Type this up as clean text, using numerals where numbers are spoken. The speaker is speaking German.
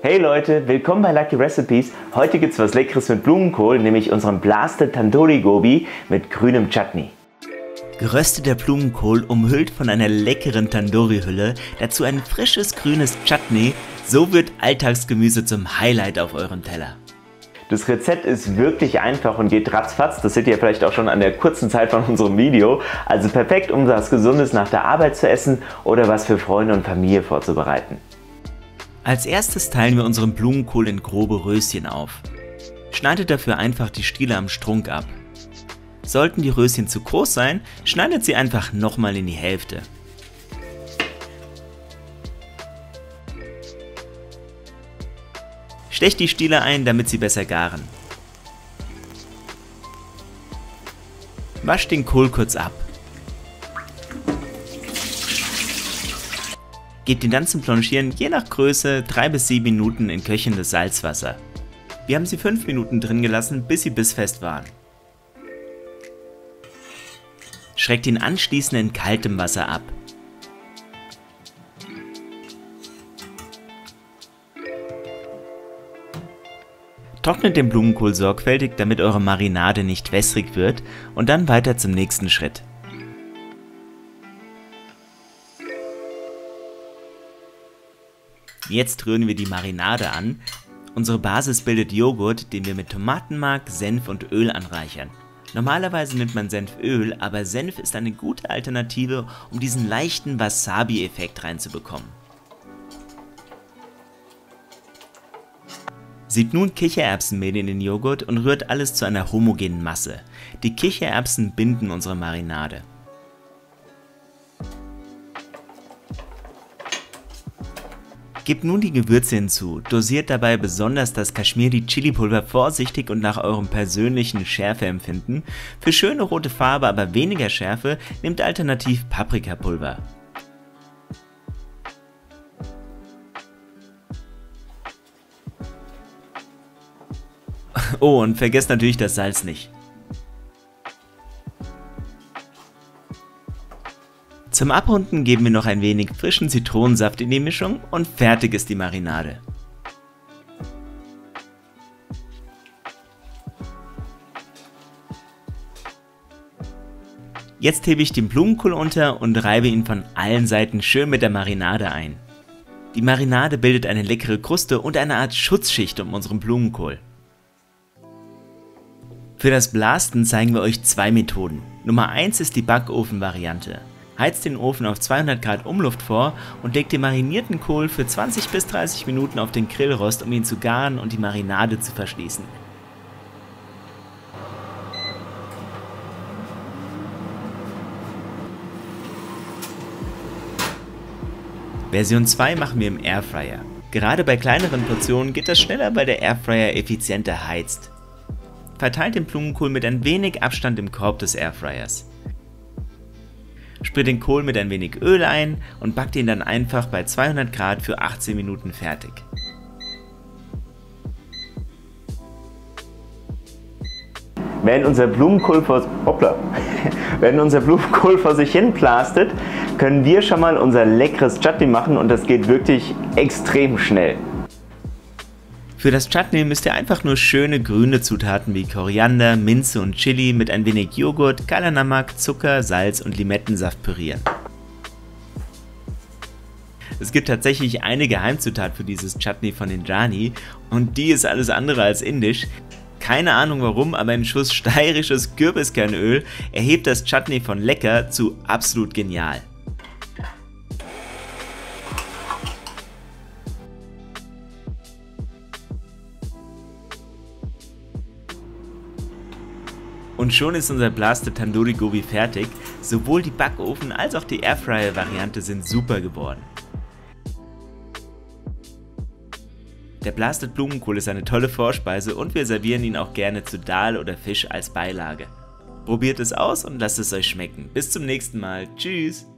Hey Leute, willkommen bei Lucky Recipes. Heute gibt es was Leckeres mit Blumenkohl, nämlich unseren Blasted Tandoori Gobi mit grünem Chutney. Gerösteter Blumenkohl umhüllt von einer leckeren Tandoori-Hülle, dazu ein frisches grünes Chutney, so wird Alltagsgemüse zum Highlight auf eurem Teller. Das Rezept ist wirklich einfach und geht ratzfatz, das seht ihr vielleicht auch schon an der kurzen Zeit von unserem Video. Also perfekt, um was Gesundes nach der Arbeit zu essen oder was für Freunde und Familie vorzubereiten. Als erstes teilen wir unseren Blumenkohl in grobe Röschen auf. Schneidet dafür einfach die Stiele am Strunk ab. Sollten die Röschen zu groß sein, schneidet sie einfach nochmal in die Hälfte. Stecht die Stiele ein, damit sie besser garen. Wascht den Kohl kurz ab. Gebt ihn dann zum Blanchieren je nach Größe 3 bis 7 Minuten in köchendes Salzwasser. Wir haben sie 5 Minuten drin gelassen, bis sie bissfest waren. Schreckt ihn anschließend in kaltem Wasser ab. Trocknet den Blumenkohl sorgfältig, damit eure Marinade nicht wässrig wird, und dann weiter zum nächsten Schritt. Jetzt rühren wir die Marinade an. Unsere Basis bildet Joghurt, den wir mit Tomatenmark, Senf und Öl anreichern. Normalerweise nimmt man Senföl, aber Senf ist eine gute Alternative, um diesen leichten Wasabi-Effekt reinzubekommen. Siebt nun Kichererbsenmehl in den Joghurt und rührt alles zu einer homogenen Masse. Die Kichererbsen binden unsere Marinade. Gebt nun die Gewürze hinzu, dosiert dabei besonders das Kashmiri-Chili-Pulver vorsichtig und nach eurem persönlichen Schärfeempfinden. Für schöne rote Farbe, aber weniger Schärfe, nehmt alternativ Paprikapulver. Oh, und vergesst natürlich das Salz nicht. Zum Abrunden geben wir noch ein wenig frischen Zitronensaft in die Mischung und fertig ist die Marinade. Jetzt hebe ich den Blumenkohl unter und reibe ihn von allen Seiten schön mit der Marinade ein. Die Marinade bildet eine leckere Kruste und eine Art Schutzschicht um unseren Blumenkohl. Für das Blasten zeigen wir euch 2 Methoden. Nummer 1 ist die Backofen-Variante. Heizt den Ofen auf 200 Grad Umluft vor und legt den marinierten Kohl für 20 bis 30 Minuten auf den Grillrost, um ihn zu garen und die Marinade zu verschließen. Version 2 machen wir im Airfryer. Gerade bei kleineren Portionen geht das schneller, weil der Airfryer effizienter heizt. Verteilt den Blumenkohl mit ein wenig Abstand im Korb des Airfryers. Sprüht den Kohl mit ein wenig Öl ein und backt ihn dann einfach bei 200 Grad für 18 Minuten fertig. Wenn unser Blumenkohl vor sich hin plastet, können wir schon mal unser leckeres Chutney machen und das geht wirklich extrem schnell. Für das Chutney müsst ihr einfach nur schöne grüne Zutaten wie Koriander, Minze und Chili mit ein wenig Joghurt, Kala Namak, Zucker, Salz und Limettensaft pürieren. Es gibt tatsächlich eine Geheimzutat für dieses Chutney von Indranee und die ist alles andere als indisch. Keine Ahnung warum, aber ein Schuss steirisches Kürbiskernöl erhebt das Chutney von lecker zu absolut genial. Und schon ist unser Blasted Tandoori Gobi fertig. Sowohl die Backofen- als auch die Airfryer-Variante sind super geworden. Der Blasted Blumenkohl ist eine tolle Vorspeise und wir servieren ihn auch gerne zu Dal oder Fisch als Beilage. Probiert es aus und lasst es euch schmecken. Bis zum nächsten Mal. Tschüss!